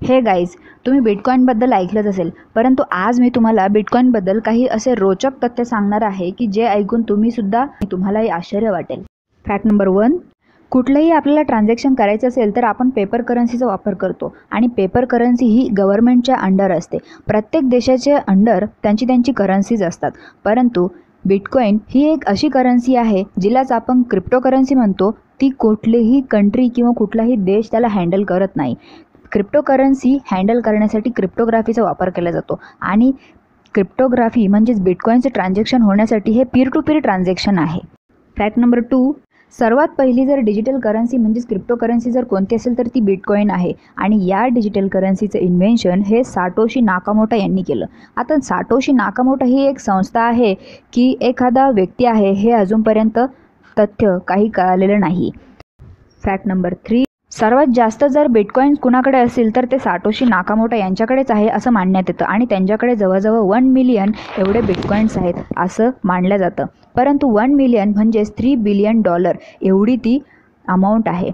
हे गाईज, तुम्ही बिटकॉईनबद्दल ऐकलंच असेल, परंतु आज मी तुम्हाला बिटकॉईनबद्दल काही असे रोचक तथ्य सांगणार आहे की जे ऐकून तुम्हालाही आश्चर्य वाटेल. Fact number 1. कुठलंही आपल्याला ट्रान्झॅक्शन करायचं असेल तर आपण पेपर करन्सीचा वापर करतो आणि पेपर करन्सी ही गव्हर्नमेंटच्या अंडर असते. प्रत्येक देशाच्या अंडर त्यांची करन्सीज असतात, परंतु बिटकॉईन ही एक अशी करन्सी आहे जिलाच आपण क्रिप्टो करन्सी म्हणतो. ती कुठलीही कंट्री किंवा कुठलाही देश त्याला हँडल करत नाही. क्रिप्टो करन्सी हँडल करण्यासाठी क्रिप्टोग्राफीचा वापर केला जातो आणि क्रिप्टोग्राफी म्हणजेच बिटकॉईनचे ट्रान्झॅक्शन होण्यासाठी हे पीर टू पीर ट्रान्झॅक्शन आहे. Fact number 2. सर्वात पहिली जर डिजिटल करन्सी म्हणजेच क्रिप्टो करन्सी जर कोणती असेल तर ती बिटकॉईन आहे आणि या डिजिटल करन्सीचं इन्व्हेन्शन हे साटोशी नाकामोटो यांनी केलं. आता साटोशी नाकामोटो ही एक संस्था आहे की एखादा व्यक्ती आहे हे अजूनपर्यंत तथ्य काही कळालेलं नाही. Fact number 3. सर्वात जास्त जर बिटकॉईन्स कुणाकडे असेल तर ते साटोशी नाकामोटो यांच्याकडेच आहे असं मानण्यात येतं आणि त्यांच्याकडे जवळजवळ 1 मिलियन एवढे बिटकॉईन्स आहेत असं मानलं जातं. परंतु 1 मिलियन म्हणजेच $3 बिलियन एवढी ती अमाऊंट आहे.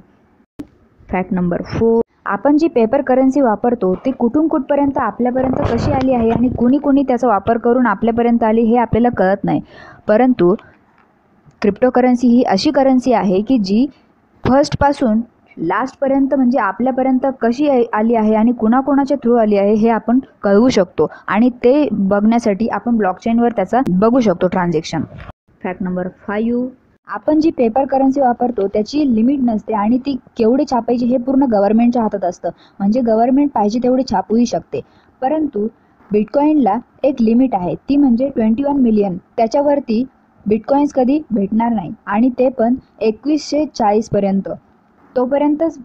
Fact number 4. आपण जी पेपर करन्सी वापरतो ती कुठून कुठपर्यंत आपल्यापर्यंत कशी आली आहे आणि कुणी त्याचा वापर करून आपल्यापर्यंत आली हे आपल्याला कळत नाही. परंतु क्रिप्टो करन्सी ही अशी करन्सी आहे की जी फर्स्टपासून लास्टपर्यंत म्हणजे आपल्यापर्यंत कशी आली आहे आणि कुणाच्या थ्रू आली आहे हे आपण कळवू शकतो आणि ते बघण्यासाठी आपण ब्लॉकचेनवर त्याचा बघू शकतो ट्रान्झॅक्शन. Fact number 5. आपण जी पेपर करन्सी वापरतो त्याची लिमिट नसते आणि ती केवढी छापायची हे पूर्ण गव्हर्नमेंटच्या हातात असतं. म्हणजे गव्हर्नमेंट पाहिजे तेवढी छापूही शकते. परंतु बिटकॉईनला एक लिमिट आहे, ती म्हणजे 21 मिलियन. त्याच्यावरती बिटकॉईन्स कधी भेटणार नाही आणि ते पण 2140 पर्यंत. तोपर्यंतच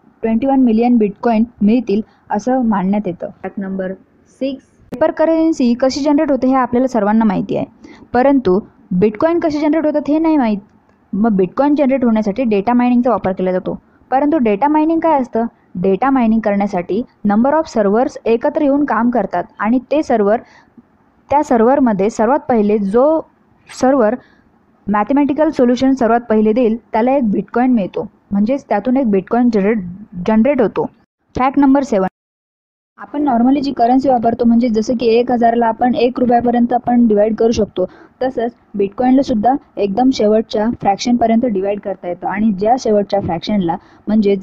21 मिलियन बिटकॉईन मिळतील असं मानण्यात येतं. Fact number 6. पेपर करन्सी कशी जनरेट होते हे आपल्याला सर्वांना माहिती आहे, परंतु बिटकॉईन कशी जनरेट होतात हे नाही माहीत. मग बिटकॉईन जनरेट होण्यासाठी डेटा मायनिंगचा वापर केला जातो. परंतु डेटा मायनिंग काय असतं? डेटा मायनिंग करण्यासाठी नंबर ऑफ सर्व्हर्स एकत्र येऊन काम करतात आणि त्या सर्व्हरमध्ये सर्वात पहिले जो सर्व्हर मॅथमॅटिकल सोल्युशन सर्वात पहिले देईल त्याला एक बिटकॉईन मिळतो, म्हणजेच त्यातून एक बिटकॉईन जनरेट होतो. Fact number 7. आपण नॉर्मली जी करन्सी वापरतो म्हणजे जसं की 1000ला आपण 1 रुपयापर्यंत आपण डिवाईड करू शकतो, तसंच बिटकॉईनला सुद्धा एकदम शेवटच्या फ्रॅक्शनपर्यंत डिवाईड करता येतं आणि ज्या शेवटच्या फ्रॅक्शनला म्हणजे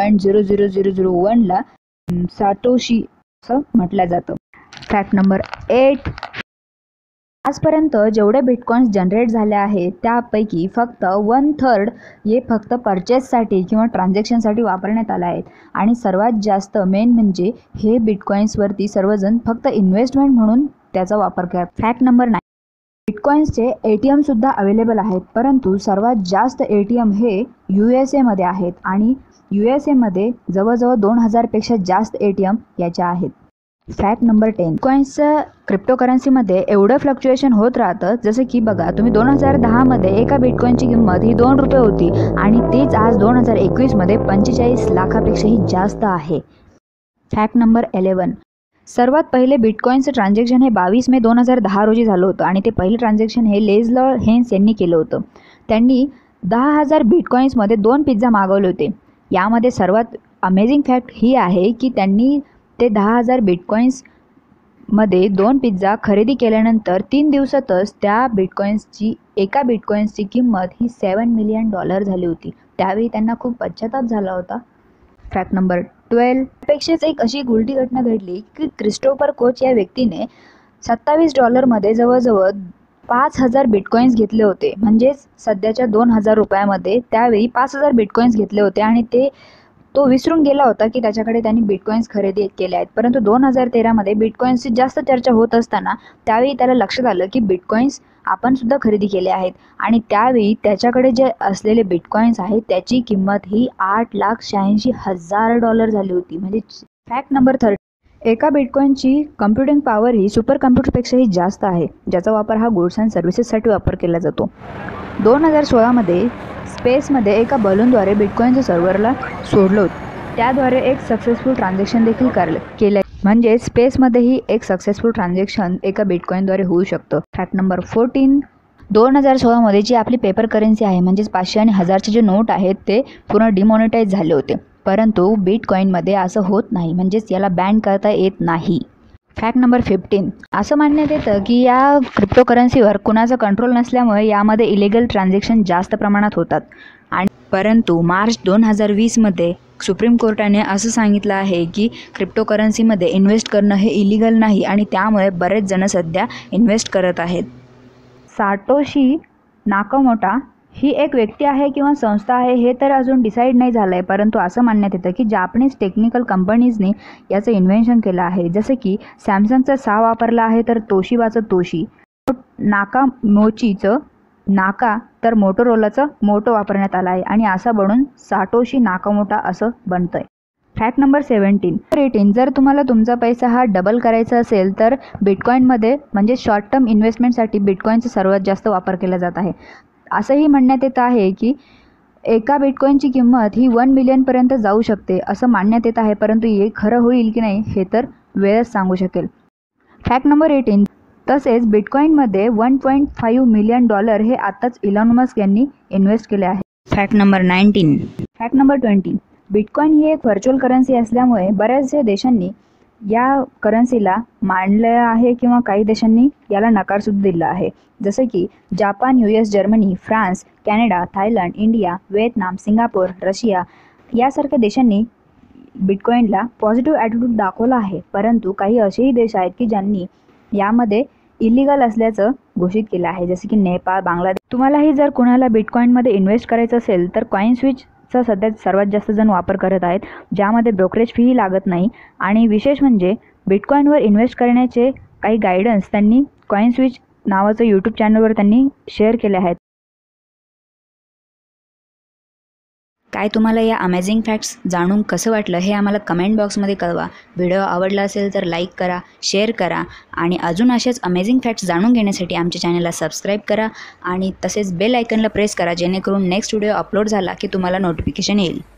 0.00001ला साटोशी असं म्हटलं जातं. Fact number 8. आजपर्यंत जेवढे बिटकॉईन्स जनरेट झाले आहेत त्यापैकी फक्त 1/3 हे फक्त परचेससाठी किंवा ट्रान्झॅक्शनसाठी वापरण्यात आले आहेत आणि सर्वात जास्त मेन म्हणजे हे बिटकॉईन्सवरती सर्वजण फक्त इन्व्हेस्टमेंट म्हणून त्याचा वापर करतात. Fact number 9. बिटकॉईन्सचे ATM सुद्धा अवेलेबल आहेत, परंतु सर्वात जास्त ATM हे USA मध्ये आहेत आणि USA मध्ये जवळजवळ 2000पेक्षा जास्त ATM याच्या आहेत. Fact number 10. बिटकॉईन्सचं क्रिप्टो करन्सीमध्ये एवढं फ्लक्च्युएशन होत राहतं जसं की बघा तुम्ही 2010मध्ये एका बिटकॉईनची किंमत ही 2 रुपये होती आणि तीच आज 2021मध्ये 45 लाखापेक्षाही जास्त आहे. Fact number 11. सर्वात पहिले बिटकॉईनचं ट्रान्झॅक्शन हे 22 मे 2010 रोजी झालं होतं आणि ते पहिले ट्रान्झॅक्शन हे लेझलर हेन्स यांनी केलं होतं. त्यांनी 10,000 बिटकॉईन्समध्ये 2 पिझ्झा मागवले होते. यामध्ये सर्वात अमेझिंग फॅक्ट ही आहे की त्यांनी ते 10,000 बिटकॉईन्समध्ये 2 पिझ्झा खरेदी केल्यानंतर 3 दिवसातच त्या एका बिटकॉईन्सची किंमत ही $7 मिलियन झाली होती. त्यावेळी त्यांना खूप पश्चाताप झाला होता. Fact number 12. पेक्षाच एक अशी उलटी घटना घडली की क्रिस्टोफर कोच या व्यक्तीने $27 जवळजवळ 5,000 बिटकॉईन्स घेतले होते, म्हणजेच सध्याच्या 2,000 रुपयामध्ये त्यावेळी 5,000 बिटकॉईन्स घेतले होते आणि तो विसरून गेला होता की त्याच्याकडे त्यांनी बिटकॉईन्स खरेदी केले आहेत. परंतु 2013मध्ये बिटकॉईन्सची जास्त चर्चा होत असताना त्यावेळी त्याला लक्षात आलं की बिटकॉईन्स आपण सुद्धा खरेदी केले आहेत आणि त्यावेळी त्याच्याकडे जे असलेले बिटकॉईन्स आहेत त्याची किंमत ही $8,86,000 झाली होती. म्हणजे फॅक्ट नंबर 13. एका बिटकॉईनची कम्प्युटिंग पॉवर ही सुपर कम्प्युटरपेक्षाही जास्त आहे, ज्याचा वापर हा गुड्स अँड सर्व्हिसेससाठी वापर केला जातो. 2016मध्ये स्पेसमध्ये एका बलूनद्वारे बिटकॉईनच्या सर्व्हरला सोडलं होतं. त्याद्वारे एक सक्सेसफुल ट्रान्झॅक्शन देखील केलं, म्हणजे स्पेसमध्येही एक सक्सेसफुल ट्रान्झॅक्शन एका बिटकॉईनद्वारे होऊ शकतं. Fact number 14. 2016मध्ये जी आपली पेपर करन्सी आहे म्हणजेच 500 आणि 1000चे जे नोट आहेत ते पूर्ण डिमॉनिटाईज झाले होते. परंतु बिटकॉईनमध्ये असं होत नाही, म्हणजेच याला बॅन करता येत नाही. Fact number 15. असं मानण्यात येतं की या क्रिप्टोकरन्सीवर कुणाचा कंट्रोल नसल्यामुळे यामध्ये इलिगल ट्रान्झॅक्शन जास्त प्रमाणात होतात. आणि परंतु मार्च 2020मध्ये सुप्रीम कोर्टाने असं सांगितलं आहे की क्रिप्टोकरन्सीमध्ये इन्व्हेस्ट करणं हे इलिगल नाही आणि त्यामुळे बरेच जण सध्या इन्व्हेस्ट करत आहेत. साटोशी नाकामोटो ही एक व्यक्ती आहे किंवा संस्था आहे हे तर अजून डिसाईड नाही झालं आहे, परंतु असं मानण्यात येतं की जापनीज टेक्निकल कंपनीजने याचं इन्व्हेन्शन केलं आहे. जसं की सॅमसंगचा सा वापरला आहे तर तोशिबाचं तोशी, नाकामोचीचं नाका तर मोटोरोलाचं मोटो वापरण्यात आला आहे आणि असं बनून साटोशी नाकामोटो असं बनतंय. Fact number 17. जर तुम्हाला तुमचा पैसा हा डबल करायचा असेल तर बिटकॉईनमध्ये म्हणजे शॉर्ट टर्म इन्व्हेस्टमेंटसाठी बिटकॉईनचा सर्वात जास्त वापर केला जात आहे. असंही म्हणण्यात येत आहे की एका बिटकॉईनची किंमत ही 1 मिलियनपर्यंत जाऊ शकते असं मानण्यात येत आहे, परंतु हे खरं होईल की नाही हे तर वेळच सांगू शकेल. Fact number 18. तसेच बिटकॉईनमध्ये $1.5 मिलियन हे आत्ताच इलॉन मस्क यांनी इन्व्हेस्ट केले आहे. Fact number 19. Fact number 20. Bitcoin ही एक व्हर्च्युअल करन्सी असल्यामुळे बऱ्याचशा देशांनी या करन्सीला मानलं आहे किंवा काही देशांनी याला नकारसुद्धा दिला आहे. जसं की Japan, US, Germany, France, Canada, Thailand, India, Vietnam, Singapore, Russia यासारख्या देशांनी बिटकॉईनला पॉझिटिव्ह ॲटिट्यूड दाखवला आहे. परंतु काही असेही देश आहेत की ज्यांनी यामध्ये इलिगल असल्याचं घोषित केलं आहे, जसे की नेपाळ, बांगलादेश. तुम्हालाही जर कुणाला बिटकॉईनमध्ये इन्व्हेस्ट करायचं असेल तर कॉईनस्विचचा सध्या सर्वात जास्त जण वापर करत आहेत, ज्यामध्ये ब्रोकरेज फीही लागत नाही. आणि विशेष म्हणजे बिटकॉईनवर इन्व्हेस्ट करण्याचे काही गायडन्स त्यांनी कॉईनस्विच नावाचं यूट्यूब चॅनलवर त्यांनी शेअर केले आहेत. काय तुम्हाला या अमेझिंग फॅक्ट्स जाणून कसं वाटलं हे आम्हाला कमेंट बॉक्समध्ये कळवा. व्हिडिओ आवडला असेल तर लाईक करा, शेअर करा आणि अजून असेच अमेझिंग फॅक्ट्स जाणून घेण्यासाठी आमच्या चॅनलला सबस्क्राईब करा आणि तसेच बेल आयकनला प्रेस करा, जेणेकरून नेक्स्ट व्हिडिओ अपलोड झाला की तुम्हाला नोटिफिकेशन येईल.